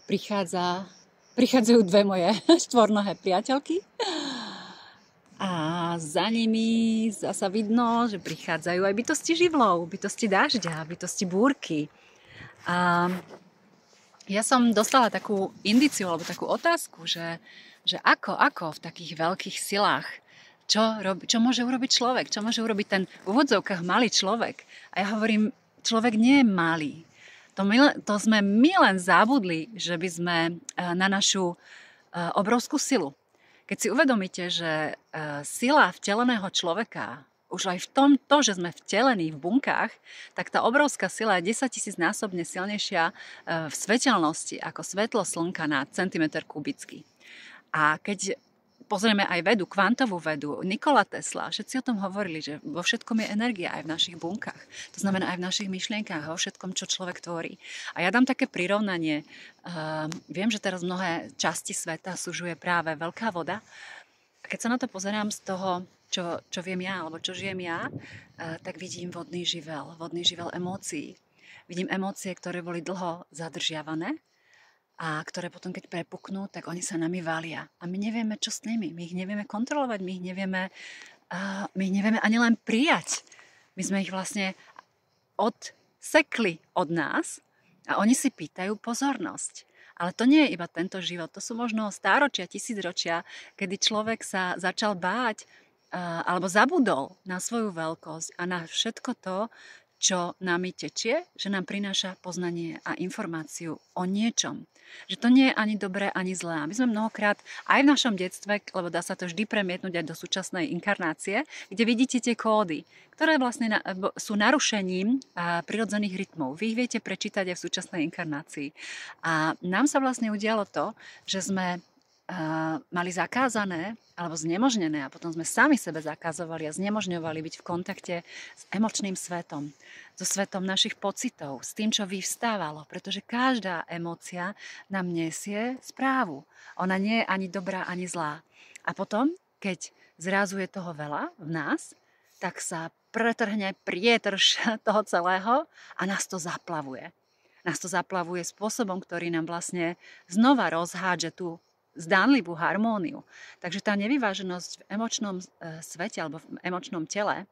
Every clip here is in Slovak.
prichádzajú dve moje štvornohé priateľky a za nimi zasa vidno, že prichádzajú aj bytosti živlov, bytosti dažďa, bytosti búrky. A ja som dostala takú indiciu alebo takú otázku, že ako v takých veľkých silách, čo môže urobiť človek, čo môže urobiť ten v úvodzovkách malý človek. A ja hovorím, človek nie je malý. To sme my len zabudli, že by sme na našu obrovskú silu. Keď si uvedomíte, že sila vteleného človeka, už aj v tom, že sme vtelení v bunkách, tak tá obrovská sila je 10 000 násobne silnejšia v svetelnosti ako svetlo slnka na centimetr kubický. A keď pozrieme aj vedu, kvantovú vedu, Nikola Tesla, všetci o tom hovorili, že vo všetkom je energia aj v našich bunkách. To znamená aj v našich myšlienkách, vo všetkom, čo človek tvorí. A ja dám také prirovnanie. Viem, že teraz mnohé časti sveta sužuje práve veľká voda. A keď sa na to pozerám z toho, čo viem ja, alebo čo žijem ja, tak vidím vodný živel emócií. Vidím emócie, ktoré boli dlho zadržiavané a ktoré potom, keď prepuknú, tak oni sa nami valia. A my nevieme, čo s nimi. My ich nevieme kontrolovať, my ich nevieme ani len prijať. My sme ich vlastne odsekli od nás a oni si pýtajú pozornosť. Ale to nie je iba tento život, to sú možno stáročia, tisícročia, kedy človek sa začal báť alebo zabudol na svoju veľkosť a na všetko to, čo nami tečie, že nám prináša poznanie a informáciu o niečom. Že to nie je ani dobré, ani zlé. A my sme mnohokrát aj v našom detstve, lebo dá sa to vždy premietnúť aj do súčasnej inkarnácie, kde vidíte tie kódy, ktoré vlastne sú narušením prirodzených rytmov. Vy ich viete prečítať aj v súčasnej inkarnácii. A nám sa vlastne udialo to, že sme mali zakázané alebo znemožnené a potom sme sami sebe zakazovali a znemožňovali byť v kontakte s emočným svetom, so svetom našich pocitov, s tým, čo vyvstávalo, pretože každá emócia nám nesie správu. Ona nie je ani dobrá, ani zlá. A potom, keď zrazu je toho veľa v nás, tak sa pretrhne prietrž toho celého a nás to zaplavuje. Nás to zaplavuje spôsobom, ktorý nám vlastne znova rozhádže tú zdánlivú harmóniu. Takže tá nevyváženosť v emočnom svete alebo v emočnom tele,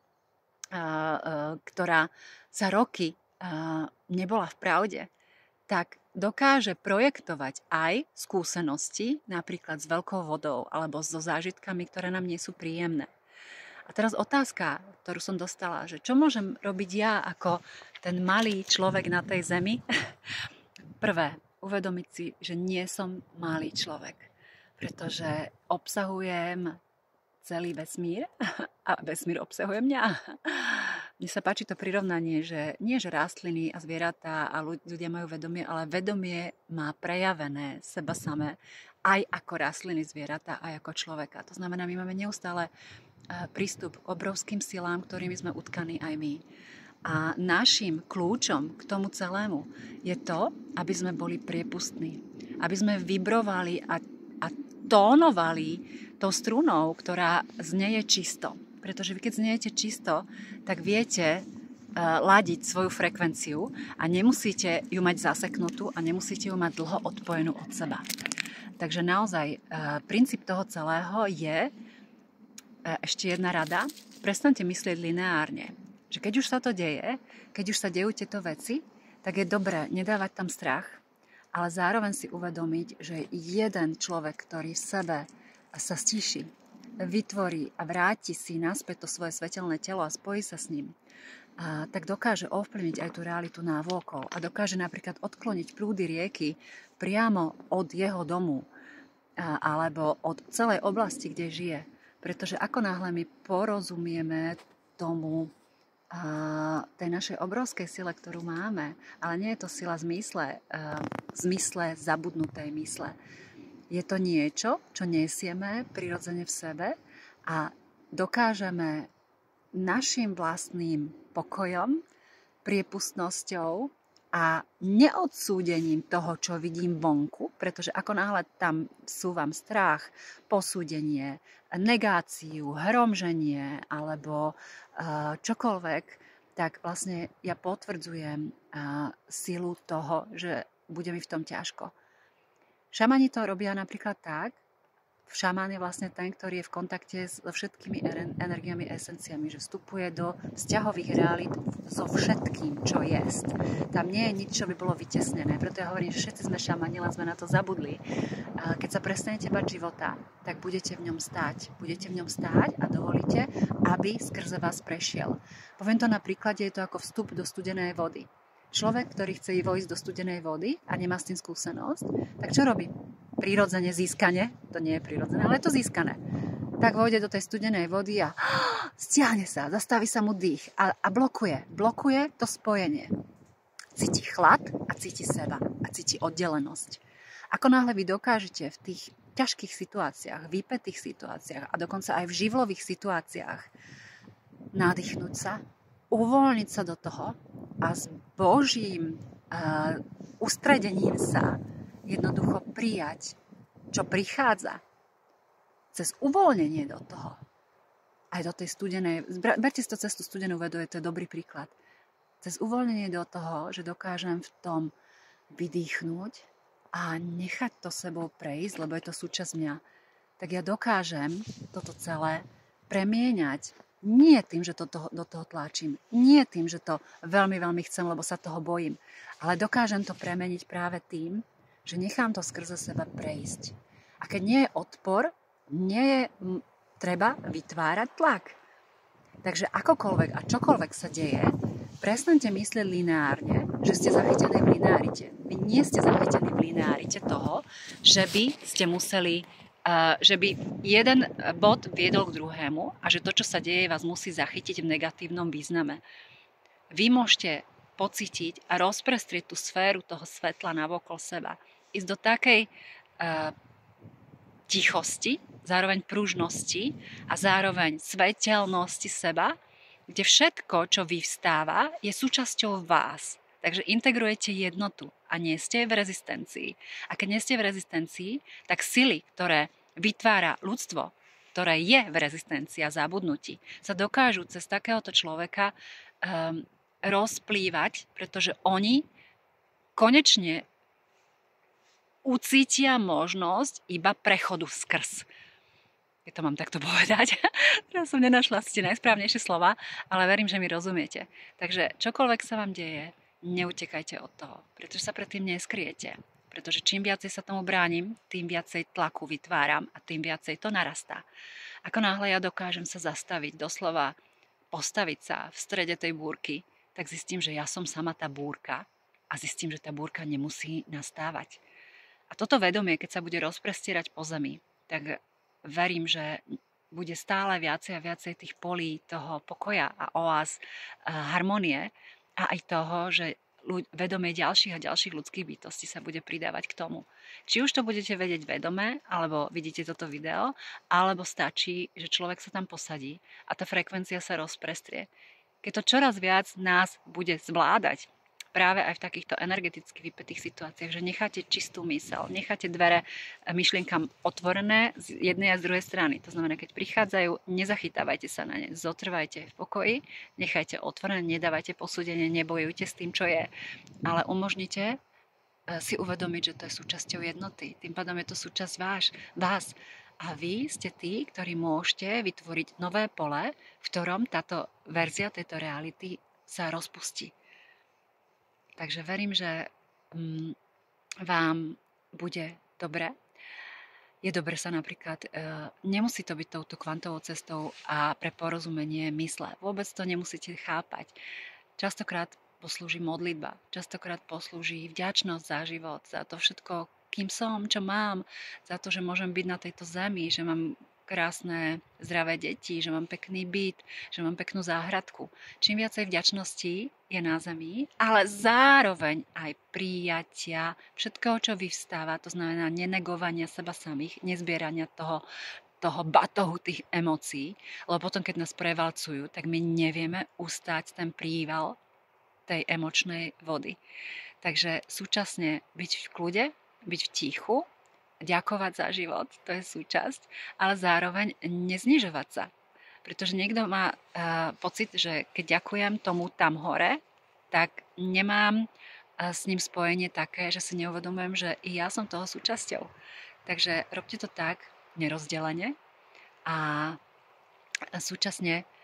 ktorá za roky nebola v pravde, tak dokáže projektovať aj skúsenosti, napríklad s veľkou vodou alebo so zážitkami, ktoré nám nie sú príjemné. A teraz otázka, ktorú som dostala, že čo môžem robiť ja ako ten malý človek na tej zemi? Prvé, uvedomiť si, že nie som malý človek, pretože obsahujem celý vesmír a vesmír obsahuje mňa. Mne sa páči to prirovnanie, že nie že rastliny a zvieratá a ľudia majú vedomie, ale vedomie má prejavené seba samé aj ako rastliny, zvieratá, aj ako človeka. To znamená, my máme neustále prístup k obrovským silám, ktorými sme utkaní aj my. A našim kľúčom k tomu celému je to, aby sme boli priepustní. Aby sme vibrovali a tónovali tou strunou, ktorá znieje čisto. Pretože vy keď zniejete čisto, tak viete ladiť svoju frekvenciu a nemusíte ju mať zaseknutú a nemusíte ju mať dlho odpojenú od seba. Takže naozaj princíp toho celého je ešte jedna rada. Prestaňte myslieť lineárne. Že keď už sa to deje, keď už sa dejú tieto veci, tak je dobré nedávať tam strach, ale zároveň si uvedomiť, že jeden človek, ktorý v sebe sa stíši, vytvorí a vráti si naspäť to svoje svetelné telo a spojí sa s ním, tak dokáže ovplyvniť aj tú realitu návokol a dokáže napríklad odkloniť prúdy rieky priamo od jeho domu alebo od celej oblasti, kde žije. Pretože ako náhle my porozumieme tomu, tej našej obrovskej sile, ktorú máme, ale nie je to sila v zmysle zabudnutej mysle. Je to niečo, čo nesieme prirodzene v sebe a dokážeme našim vlastným pokojom, priepustnosťou a neodsúdením toho, čo vidím vonku, pretože ako náhle tam súvam strach, posúdenie, negáciu, hromženie alebo čokoľvek, tak vlastne ja potvrdzujem silu toho, že bude mi v tom ťažko. Šamani to robia napríklad tak, šamán je vlastne ten, ktorý je v kontakte so všetkými energiami, esenciami, že vstupuje do vzťahových realít so všetkým, čo je. Tam nie je nič, čo by bolo vytesnené. Preto ja hovorím, že všetci sme šamani, len sme na to zabudli. Keď sa prestanete bať života, tak budete v ňom stáť. Budete v ňom stáť a dovolíte, aby skrze vás prešiel. Poviem to na príklade, je to ako vstup do studenej vody. Človek, ktorý chce vojsť do studenej vody a nemá s tým skúsenosť, tak čo robí? Prirodzene získane, to nie je prirodzené, ale je to získané. Tak vojde do tej studenej vody a stiahne sa, zastaví sa mu dých a blokuje to spojenie. Cíti chlad a cíti seba a cíti oddelenosť. Ako náhle vy dokážete v tých ťažkých situáciách, výpätých situáciách a dokonca aj v živlových situáciách nadýchnúť sa, uvoľniť sa do toho a s Božím ustredením sa jednoducho prijať, čo prichádza cez uvoľnenie do toho. Aj do tej studenej, berte si to cez tú studenú vodu, to je dobrý príklad. Cez uvoľnenie do toho, že dokážem v tom vydýchnuť a nechať to sebou prejsť, lebo je to súčasť mňa, tak ja dokážem toto celé premieňať. Nie tým, že do toho tlačím. Nie tým, že to veľmi, veľmi chcem, lebo sa toho bojím. Ale dokážem to premeniť práve tým, že nechám to skrze seba prejsť. A keď nie je odpor, nie je treba vytvárať tlak. Takže akokoľvek a čokoľvek sa deje, prestante myslieť lineárne, že ste zachytení v lineárite. Vy nie ste zachytení v lineárite toho, že by ste museli že by jeden bod viedol k druhému a že to, čo sa deje, vás musí zachytiť v negatívnom význame. Vy môžete pocítiť a rozprestrieť tú sféru toho svetla navokol seba. Ísť do takej tichosti, zároveň pružnosti a zároveň svetelnosti seba, kde všetko, čo vyvstáva, je súčasťou vás. Takže integrujete jednotu a nie ste v rezistencii. A keď nie ste v rezistencii, tak sily, ktoré vytvára ľudstvo, ktoré je v rezistencii a zabudnutí, sa dokážu cez takéhoto človeka rozplývať, pretože oni konečne ucítia možnosť iba prechodu skrz. Ja to mám takto povedať. Teraz som nenašla ste najsprávnejšie slova, ale verím, že mi rozumiete. Takže čokoľvek sa vám deje, neutekajte od toho, pretože sa pred tým neskryjete. Pretože čím viacej sa tomu bránim, tým viacej tlaku vytváram a tým viacej to narastá. Ako náhle ja dokážem sa zastaviť, doslova postaviť sa v strede tej búrky, tak zistím, že ja som sama tá búrka a zistím, že tá búrka nemusí nastávať. A toto vedomie, keď sa bude rozprestierať po zemi, tak verím, že bude stále viacej a viacej tých polí toho pokoja a oáz, harmonie a aj toho, že vedomie ďalších a ďalších ľudských bytostí sa bude pridávať k tomu. Či už to budete vedieť vedome, alebo vidíte toto video, alebo stačí, že človek sa tam posadí a tá frekvencia sa rozprestrie. Keď to čoraz viac nás bude zvládať, práve aj v takýchto energeticky vypätých situáciách, že necháte čistú myseľ, necháte dvere myšlienkam otvorené z jednej a z druhej strany. To znamená, keď prichádzajú, nezachytávajte sa na ne, zotrvajte v pokoji, nechajte otvorené, nedávajte posúdenie, nebojujte s tým, čo je, ale umožnite si uvedomiť, že to je súčasťou jednoty. Tým pádom je to súčasť vás. A vy ste tí, ktorí môžete vytvoriť nové pole, v ktorom táto verzia tejto reality sa rozpustí. Takže verím, že vám bude dobre. Je dobre sa napríklad, nemusí to byť touto kvantovou cestou a pre porozumenie mysle. Vôbec to nemusíte chápať. Častokrát poslúži modlitba, častokrát poslúži vďačnosť za život, za to všetko, kým som, čo mám, za to, že môžem byť na tejto zemi, že mám krásne, zdravé deti, že mám pekný byt, že mám peknú záhradku. Čím viacej vďačnosti je na zemi, ale zároveň aj prijatia všetkého, čo vyvstáva, to znamená nenegovania seba samých, nezbierania toho batohu tých emócií, lebo potom, keď nás prevalcujú, tak my nevieme ustáť ten príval tej emočnej vody. Takže súčasne byť v kľude, byť v tichu, ďakovať za život, to je súčasť, ale zároveň neznižovať sa. Pretože niekto má pocit, že keď ďakujem tomu tam hore, tak nemám s ním spojenie také, že si neuvedomujem, že i ja som toho súčasťou. Takže robte to tak nerozdelene a súčasne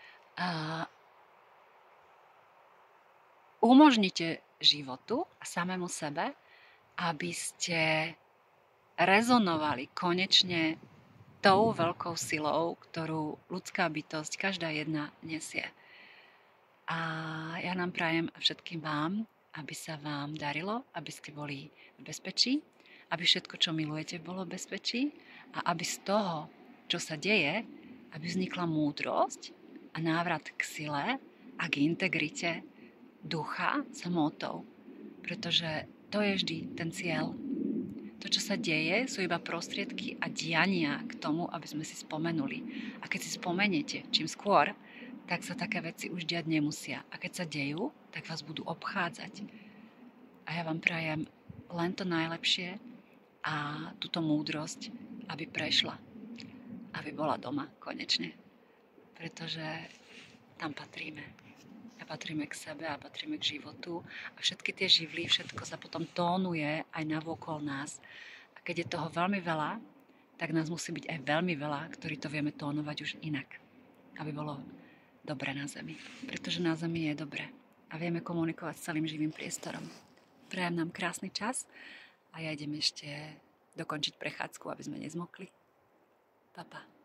umožnite životu a samému sebe, aby ste rezonovali konečne tou veľkou silou, ktorú ľudská bytosť, každá jedna nesie. A ja nám prajem všetkým vám, aby sa vám darilo, aby ste boli v bezpečí, aby všetko, čo milujete, bolo v bezpečí a aby z toho, čo sa deje, aby vznikla múdrosť a návrat k sile a k integrite ducha samotnou. Pretože to je vždy ten cieľ. To, čo sa deje, sú iba prostriedky a diania k tomu, aby sme si spomenuli. A keď si spomeniete čím skôr, tak sa také veci už diať nemusia. A keď sa dejú, tak vás budú obchádzať. A ja vám prajem len to najlepšie a túto múdrosť, aby prešla. Aby bola doma konečne. Pretože tam patríme. A patríme k sebe a patríme k životu. A všetky tie živly, všetko sa potom tónuje aj navôkol nás. A keď je toho veľmi veľa, tak nás musí byť aj veľmi veľa, ktorí to vieme tónovať už inak. Aby bolo dobre na Zemi. Pretože na Zemi je dobre. A vieme komunikovať s celým živým priestorom. Prajem nám krásny čas a ja idem ešte dokončiť prechádzku, aby sme nezmokli. Pa, pa.